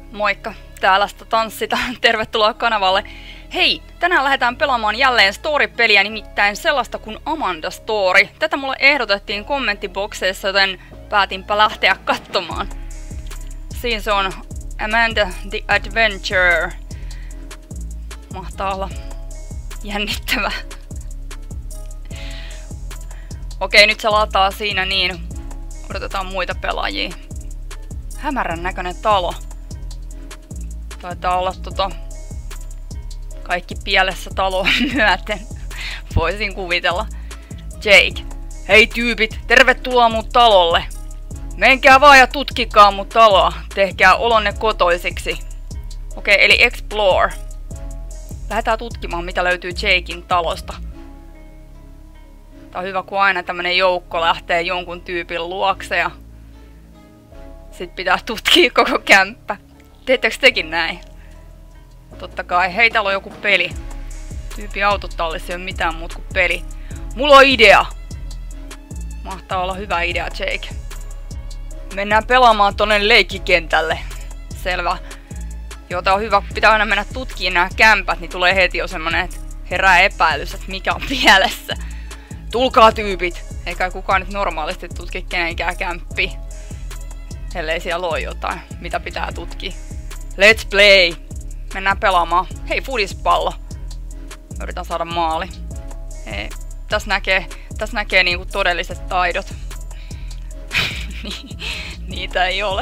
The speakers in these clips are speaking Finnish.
Moikka, täällä tanssitaan. Tervetuloa kanavalle. Hei, tänään lähdetään pelaamaan jälleen story-peliä, nimittäin sellaista kuin Amanda Story. Tätä mulle ehdotettiin kommenttibokseissa, joten päätinpä lähteä katsomaan. Siinä se on Amanda the Adventure. Mahtaa olla jännittävä. Okei, nyt se lataa siinä niin. Odotetaan muita pelaajia. Hämärän näköinen talo. Taitaa olla kaikki pielessä taloa myöten. Voisin kuvitella. Jake. Hei tyypit, tervetuloa mun talolle. Menkää vaan ja tutkikaa mun taloa. Tehkää olonne kotoisiksi. Okei, eli explore. Lähdetään tutkimaan, mitä löytyy Jaken talosta. Tää on hyvä, kun aina tämmönen joukko lähtee jonkun tyypin luokse ja sit pitää tutkia koko kämppä. Teettekö tekin näin? Totta kai. Hei, täällä on joku peli. Tyypin autotallissa ei ole mitään muuta kuin peli. Mulla on idea! Mahtaa olla hyvä idea, Jake. Mennään pelaamaan tonne leikkikentälle. Selvä. Joo, tää on hyvä. Pitää aina mennä tutkimaan nämä kämpät, niin tulee heti jo semmonen, että herää epäilys, että mikä on pielessä. Tulkaa tyypit! Eikä kukaan nyt normaalisti tutki kenenkään kämppiä. Ellei siellä ole jotain, mitä pitää tutkia. Let's play! Mennään pelaamaan. Hei, fudispallo. Yritän saada maali. Hei, tässä näkee niinku todelliset taidot. Niitä ei ole.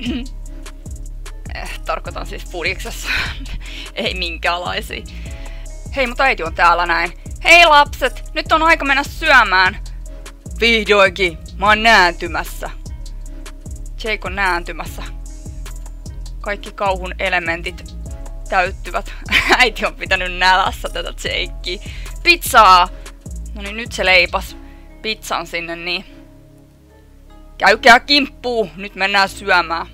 Tarkoitan siis fudiksessa. Ei minkäänlaisia. Hei, mutta äiti on täällä näin. Hei lapset, nyt on aika mennä syömään. Vihdoinkin, mä oon nääntymässä. Jake on nääntymässä. Kaikki kauhun elementit täyttyvät. Äiti on pitänyt nälässä tätä Jakea. Pizzaa! No niin, nyt se leipas pizzan sinne, niin. Käykää kimppuu! Nyt mennään syömään.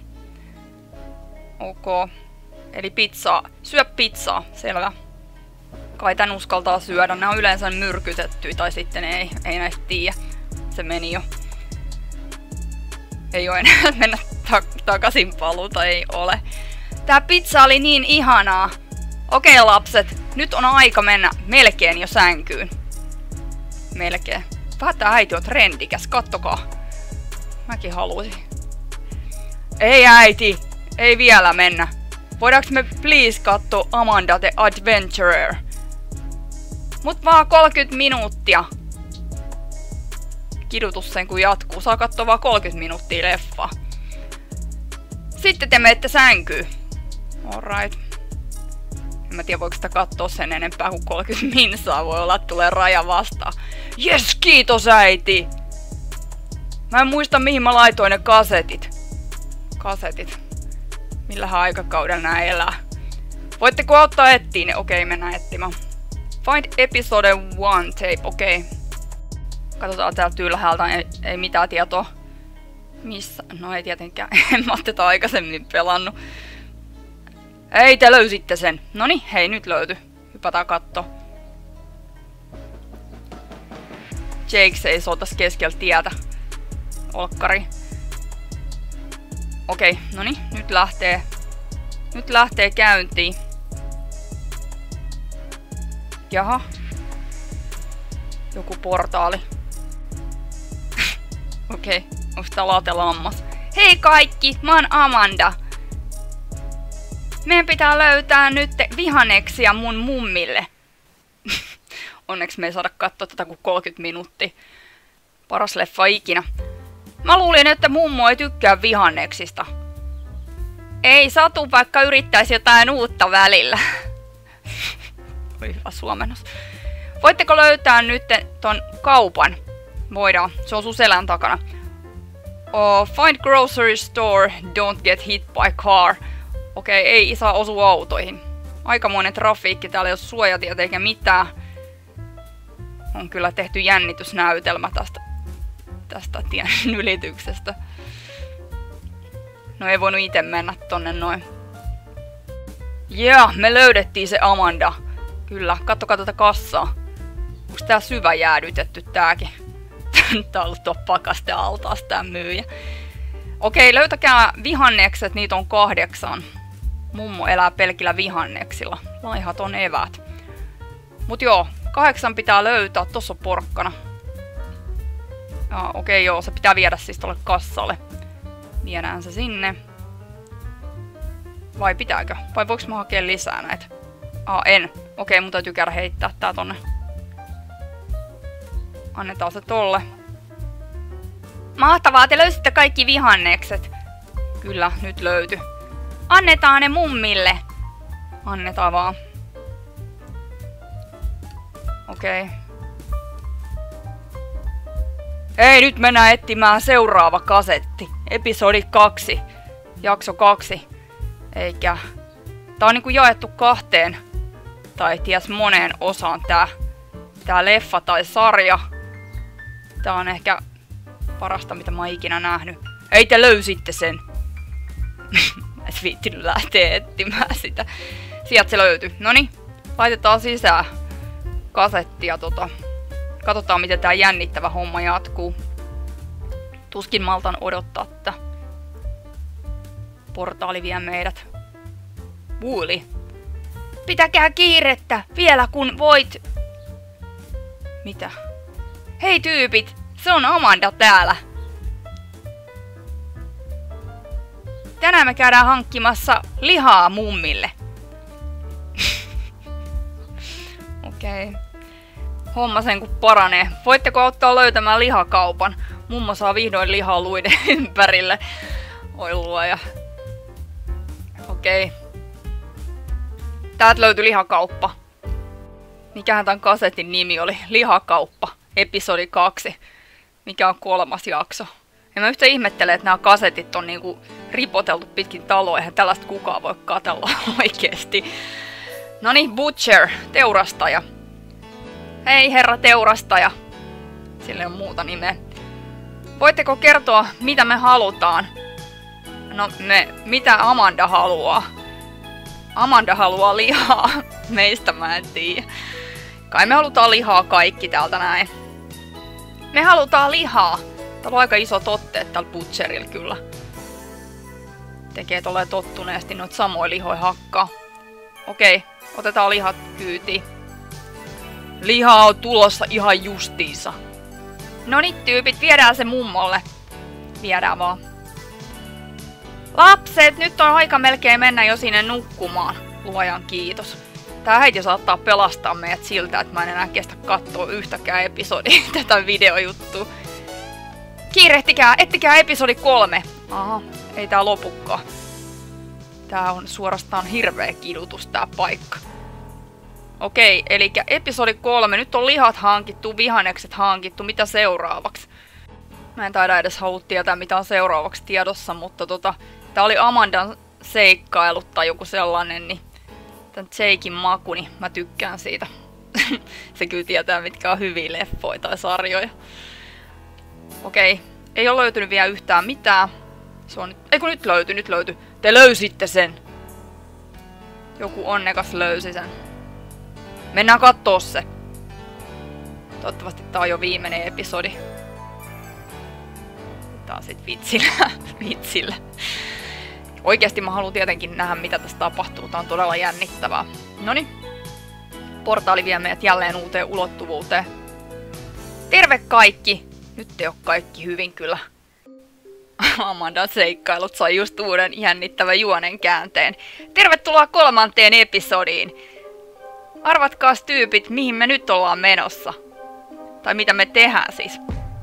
Ok. Eli pizzaa. Syö pizzaa. Selvä. Kai tän uskaltaa syödä. Nämä on yleensä myrkytettyjä tai sitten ei näistä tiedä. Se meni jo. Ei oo enää mennä takaisin paluuta, ei ole. Tää pizza oli niin ihanaa. Okei lapset, nyt on aika mennä melkein jo sänkyyn. Melkein. Vähän tää äiti on trendikäs, kattokaa. Mäkin haluaisin. Ei äiti, ei vielä mennä. Voidaanko me please katsoa Amanda the Adventurer? Mut vaan 30 minuuttia. Kidutus sen kun jatkuu. Saa katsoa vaan 30 minuuttia leffaa. Sitten te menette sänkyyn. Alright. En mä tiedä voiko sitä katsoa sen enempää kuin 30 minsaa. Voi olla, että tulee raja vastaan. Jes, kiitos äiti! Mä en muista mihin mä laitoin ne kasetit. Kasetit. Millähän aikakaudella nää elää. Voitteko auttaa etsiä ne? Okei, mennään etsimään. Find episode 1 tape. Okei. Katsotaan täältä ylhäältä, ei mitään tietoa. Missä? No ei tietenkään, en mä tätä aikaisemmin pelannut. Ei, te löysitte sen. Noniin, hei nyt löytyi. Hypätään katto. Jake seisoo tässä keskellä tietä. Olkkari. Okei, noniin, nyt lähtee käyntiin. Jaha. Joku portaali. Okei, onks tää latelammas? Hei kaikki, mä oon Amanda. Meidän pitää löytää nyt vihanneksia mun mummille. Onneksi me ei saada katsoa tätä kuin 30 minuuttia. Paras leffa ikinä. Mä luulin, että mummo ei tykkää vihanneksista. Ei satu, vaikka yrittäisi jotain uutta välillä. Oi hyvä suomennos. Voitteko löytää nyt ton kaupan? Voidaan. Se on sun selän takana. Find grocery store, don't get hit by car. Okei, ei saa osua autoihin. Aikamoinen trafiikki, täällä ei ole suojatietä eikä mitään. On kyllä tehty jännitysnäytelmä tästä tien ylityksestä. No ei voinut itse mennä tonne noin. Me löydettiin se Amanda. Kyllä, kattokaa tätä kassaa. Onks tää syvä jäädytetty tääkin? Tää on ollut tuo pakaste altaas tää myyjä. Okei, löytäkää vihannekset, niitä on 8. Mummo elää pelkillä vihanneksilla. Laihaton eväät. Mut joo, 8 pitää löytää. Tossa on porkkana. Okei, joo, se pitää viedä siis tolle kassalle. Viedään se sinne. Vai pitääkö? Vai voiks mä hakea lisää näitä? En. Okei, mun täytyy käydä heittää tää tonne. Annetaan se tolle. Mahtavaa, te löysitte kaikki vihannekset. Kyllä, nyt löytyi. Annetaan ne mummille. Annetaan vaan. Okei. Hei, nyt mennään etsimään seuraava kasetti. Episodi 2. Jakso 2. Eikä. Tää on niinku jaettu 2. Tai ties moneen osaan tää leffa tai sarja. Tää on ehkä parasta mitä mä oon ikinä nähnyt. Ei te löysitte sen. Mä et viittinyt lähteä etsimään sitä. Sieltä se löytyi. Noniin, laitetaan sisään kasettia katsotaan miten tää jännittävä homma jatkuu. Tuskin maltan odottaa tätä. Portaali vie meidät. Woolly. Pitäkää kiirettä vielä kun voit. Mitä? Hei tyypit, se on Amanda täällä. Tänään me käydään hankkimassa lihaa mummille. Okei. Homma sen kun paranee. Voitteko auttaa löytämään lihakaupan? Mummo saa vihdoin lihaa luiden ympärille. Oi luoja. Okei. Täältä löytyi lihakauppa. Mikähän tämän kasetin nimi oli? Lihakauppa. Episodi 2. Mikä on 3. jakso. Ja mä yhtä ihmettelen, että nämä kasetit on niinku ripoteltu pitkin taloa. Eihän tällaista kukaan voi katsella oikeesti. Noniin, Butcher, teurastaja. Hei herra teurastaja. Sillä ei ole muuta nimeä. Voitteko kertoa, mitä me halutaan? No, mitä Amanda haluaa? Amanda haluaa lihaa. Meistä mä en tiedä. Kai me halutaan lihaa kaikki täältä näin. Me halutaan lihaa. Täällä on aika iso totteet tällä butcherilla kyllä. Tekee tolleen tottuneesti noita samoja lihoja hakkaa. Okei, otetaan lihat kyytiin. Lihaa on tulossa ihan justiinsa. No niin tyypit, viedään se mummolle. Viedään vaan. Lapset, nyt on aika melkein mennä jo sinne nukkumaan. Luojan kiitos. Tää äiti saattaa pelastaa meidät siltä, että mä en enää kestä katsoa yhtäkään episodia tätä videojuttua. Kiirehtikää, ettikää episodi 3. Aha, ei tää lopukkaan. Tää on suorastaan hirveä kidutus tää paikka. Okei, eli episodi 3. Nyt on lihat hankittu, vihannekset hankittu. Mitä seuraavaksi? Mä en taida edes halua tietää mitä on seuraavaksi tiedossa, mutta tää oli Amandan seikkailut tai joku sellainen, niin tän Jaken maku, niin mä tykkään siitä. Se kyllä tietää mitkä on hyviä leffoja tai sarjoja. Okei, ei ole löytynyt vielä yhtään mitään. Se on nyt, ei kun nyt löytyi. Te löysitte sen. Joku onnekas löysi sen. Mennään kattoo se. Toivottavasti tää on jo viimeinen episodi. Tää on sit vitsillä. Oikeesti mä haluan tietenkin nähdä mitä tässä tapahtuu. Tää on todella jännittävää. Noniin. Portaali vie meidät jälleen uuteen ulottuvuuteen. Terve kaikki! Nyt ei oo kaikki hyvin kyllä. Amandan seikkailut sai just uuden jännittävän juonen käänteen. Tervetuloa 3. episodiin! Arvatkaas tyypit, mihin me nyt ollaan menossa. Tai mitä me tehdään siis.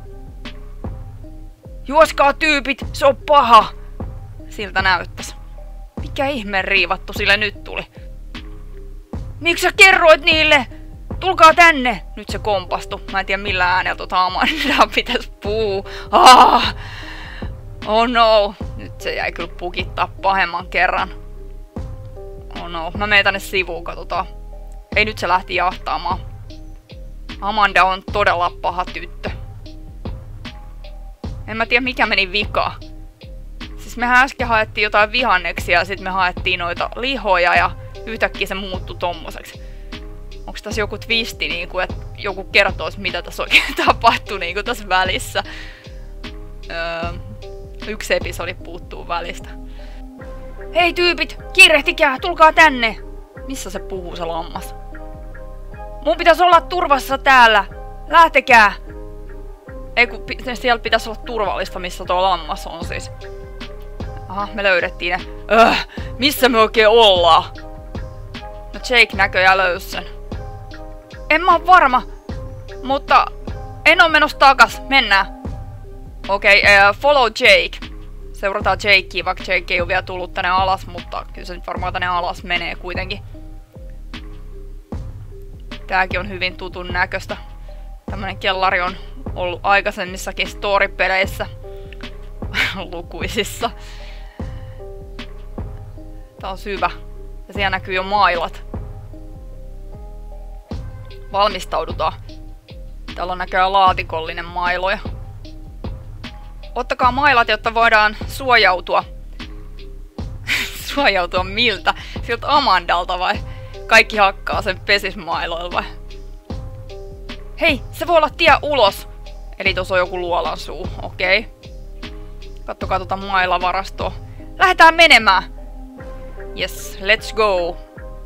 Juoskaa tyypit, se on paha! Siltä näyttäis. Mikä ihmeen riivattu sille nyt tuli? Miksi sä kerroit niille? Tulkaa tänne! Nyt se kompastu. Mä en tiedä millä äänellä Amandaa pitäis puhua. Oh no! Nyt se jäi kyllä pukittaa pahemman kerran. Oh no, mä menen tänne sivuun, katsotaan. Ei nyt se lähti jahtaamaan. Amanda on todella paha tyttö. En mä tiedä mikä meni vikaan. Siis mehän äsken haettiin jotain vihanneksia ja sit me haettiin noita lihoja ja yhtäkkiä se muuttui tommoseksi. Onks tässä joku twisti niinku, että joku kertois mitä tässä oikein tapahtui niinku tässä välissä? Yksi episodi puuttuu välistä. Hei tyypit, kiirehtikää, tulkaa tänne! Missä se puhuu se lammas? Mun pitäisi olla turvassa täällä! Lähtekää! Ei kun siellä pitäisi olla turvallista, missä tuo lammas on siis. Aha, me löydettiin ne. Missä me oikein ollaan? No Jake näköjään löysi sen. En mä oo varma, mutta en oo menossa takas. Mennään. Okei, follow Jake. Seurataan Jakea, vaikka Jake ei oo vielä tullut tänne alas, mutta kyllä se nyt varmaan tänne alas menee kuitenkin. Tääkin on hyvin tutun näköistä. Tämmönen kellari on ollut aikaisemmissakin story-peleissä. Lukuisissa. Tää on syvä. Ja siellä näkyy jo mailat. Valmistaudutaan. Täällä on näköjään laatikollinen mailoja. Ottakaa mailat, jotta voidaan suojautua. Suojautua miltä? Siltä Amandalta vai? Kaikki hakkaa sen pesismailoilla vai? Hei, se voi olla tie ulos. Eli tuossa on joku luolan suu, okei. Kattokaa tuota mailavarastoa. Lähdetään menemään. Yes, let's go.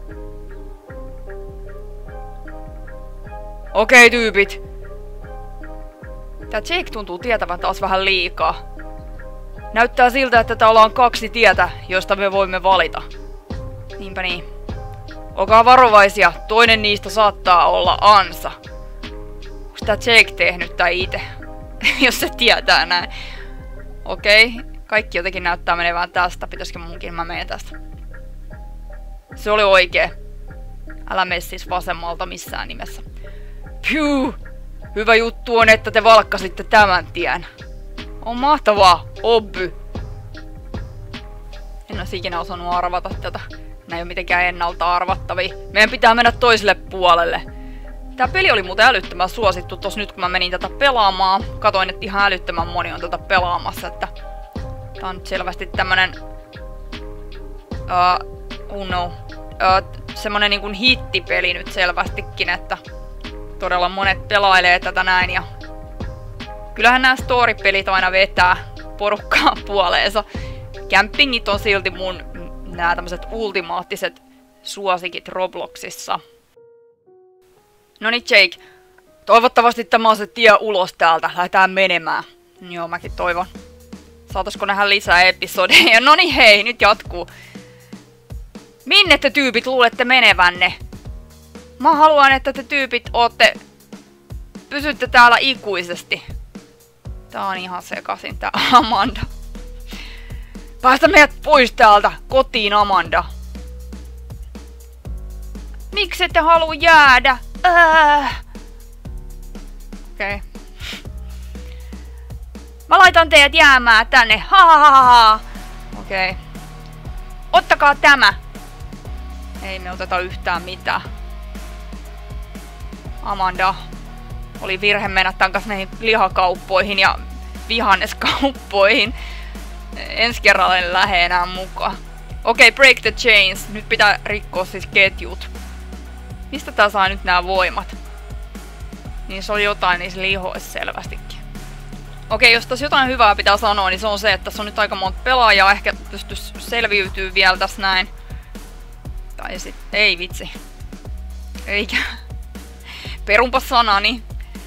Okei, tyypit. Tää Jake tuntuu tietävän taas vähän liikaa. Näyttää siltä, että täällä on 2 tietä, joista me voimme valita. Niinpä niin. Olkaa varovaisia, toinen niistä saattaa olla ansa. Onks tää Jake tehnyt tää ite? Jos se tietää näin. Okei, kaikki jotenkin näyttää menevän tästä. Pitäisikö munkin? Mä menen tästä. Se oli oikee. Älä mene siis vasemmalta missään nimessä. Pyy! Hyvä juttu on, että te valkkasitte tämän tien. On mahtavaa, Obby. En olisi ikinä osannut arvata tätä. Nää ei ole mitenkään ennalta arvattavia. Meidän pitää mennä toiselle puolelle. Tää peli oli muuten älyttömän suosittu tossa nyt kun mä menin tätä pelaamaan. Katoin, että ihan älyttömän moni on tätä pelaamassa, että tää on nyt selvästi tämmönen semmonen niin kuin hittipeli nyt selvästikin, että todella monet pelailee tätä näin ja kyllähän nämä story-pelit aina vetää porukkaa puoleensa. Campingit on silti mun nämä tämmöiset ultimaattiset suosikit Robloxissa. Noniin Jake, toivottavasti tämä on se tie ulos täältä. Lähdetään menemään. Joo, mäkin toivon. Saataisiko nähdä lisää episodeja? Noniin hei, nyt jatkuu. Minne te tyypit luulette menevänne? Mä haluan, että te tyypit pysytte täällä ikuisesti. Tää on ihan sekasin tää Amanda. Päästä meidät pois täältä, kotiin Amanda. Miksi ette halua jäädä? Okei. Mä laitan teidät jäämään tänne. Ha. Okei. Ottakaa tämä. Ei me oteta yhtään mitään. Amanda. Oli virhe mennä tän kanssa näihin lihakauppoihin ja vihanneskauppoihin. Ensi kerralla en lähde enää mukaan. Okei, break the chains. Nyt pitää rikkoa siis ketjut. Mistä tää saa nyt nämä voimat? Niin se oli jotain niissä lihoissa selvästikin. Okei, jos tässä jotain hyvää pitää sanoa, niin se on se, että tässä on nyt aika monta pelaajaa. Ehkä pystyisi selviytyä vielä tässä näin. Tai sit, ei vitsi. Eikä. Perunpa sanani.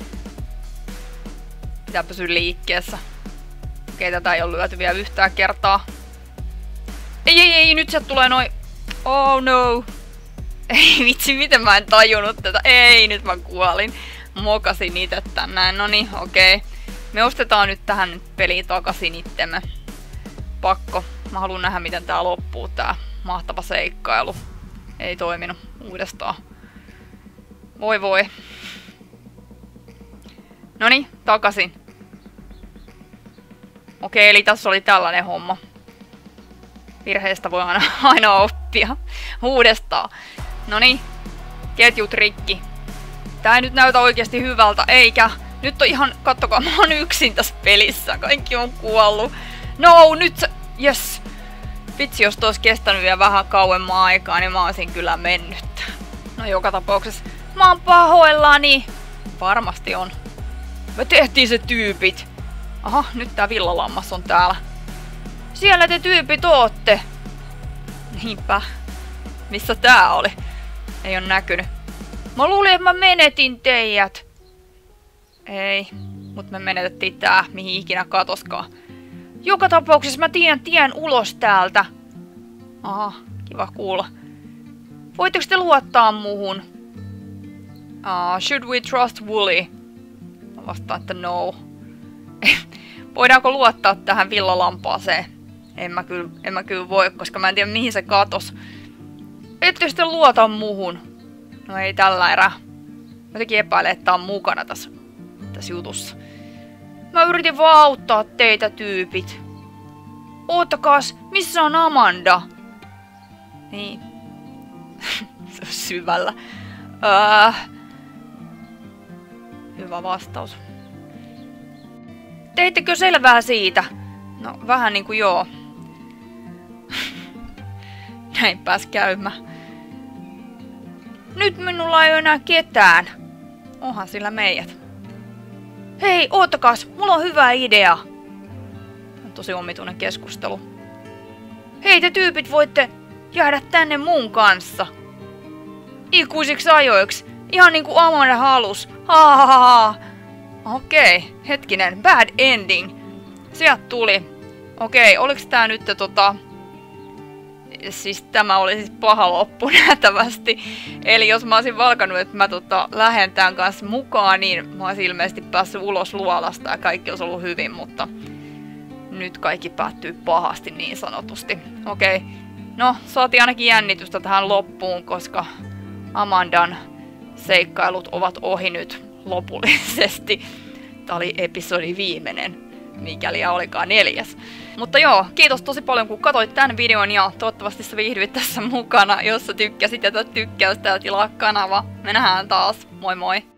Pitää pysyä liikkeessä. Okei, tätä ei ole lyöty vielä yhtään kertaa. Ei, nyt sieltä tulee noin. Oh no. Ei vitsi, miten mä en tajunnut tätä. Ei, nyt mä kuolin. Mokasin itse tän näin. Noniin, okei. Me ostetaan nyt tähän nyt peliin takaisin itsemme. Pakko. Mä haluan nähdä, miten tää loppuu, tää mahtava seikkailu. Ei toiminut uudestaan. Voi. Noniin, takaisin. Okei, eli tässä oli tällainen homma. Virheestä voi aina oppia. Uudestaan. Noniin, ketjut rikki. Tää ei nyt näytä oikeasti hyvältä, eikä. Nyt on ihan, kattokaa, mä oon yksin tässä pelissä. Kaikki on kuollut. No, nyt se, yes. Vitsi, jos tois kestänyt vielä vähän kauemman aikaa, niin mä olisin kyllä mennyt. No joka tapauksessa. Mä oon pahoillani. Varmasti on. Me tehtiin se tyypit. Aha, nyt tää villalammas on täällä. Siellä te tyypit ootte. Niinpä. Missä tää oli? Ei oo näkynyt. Mä luulin, että mä menetin teidät. Ei, mut me menetettiin tää, mihin ikinä katoskaan. Joka tapauksessa mä tiedän tien ulos täältä. Aha, kiva kuulla. Voitteko te luottaa muhun? Should we trust Wooly? Mä vastaan, että no. Voidaanko luottaa tähän villalampaaseen? En mä kyllä voi, koska mä en tiedä mihin se katos. Ettekö sitten luota muhun? No ei tällä erää. Mä tekin epäilen, että tää on mukana tässä jutussa. Mä yritin vaan auttaa teitä tyypit. Oottakaas, missä on Amanda? Niin. Se on syvällä. Hyvä vastaus. Teittekö selvää siitä? No, vähän niinku joo. Näin pääs käymään. Nyt minulla ei ole enää ketään. Onhan sillä meidät. Hei, oottakaas, mulla on hyvä idea. On tosi omituinen keskustelu. Hei, te tyypit voitte jäädä tänne mun kanssa. Ikuisiksi ajoiksi. Ihan niinku Amanda halus. Ha. Okei, hetkinen. Bad ending. Sieltä tuli. Okei, oliks tää nyt siis tämä oli siis paha loppu nähtävästi. Eli jos mä olisin valkannut, että mä lähden tämän kanssa mukaan, niin mä olisin ilmeisesti päässyt ulos luolasta ja kaikki olisi ollut hyvin, mutta nyt kaikki päättyy pahasti niin sanotusti. Okei, no saatiin ainakin jännitystä tähän loppuun, koska Amandan seikkailut ovat ohi nyt lopullisesti. Tää oli episodi viimeinen, mikäli olikaan 4. Mutta joo, kiitos tosi paljon kun katsoit tämän videon ja toivottavasti sä viihdyit tässä mukana. Jos sä tykkäsit, jätä tykkäystä ja tilaa kanava. Me nähdään taas. Moi moi!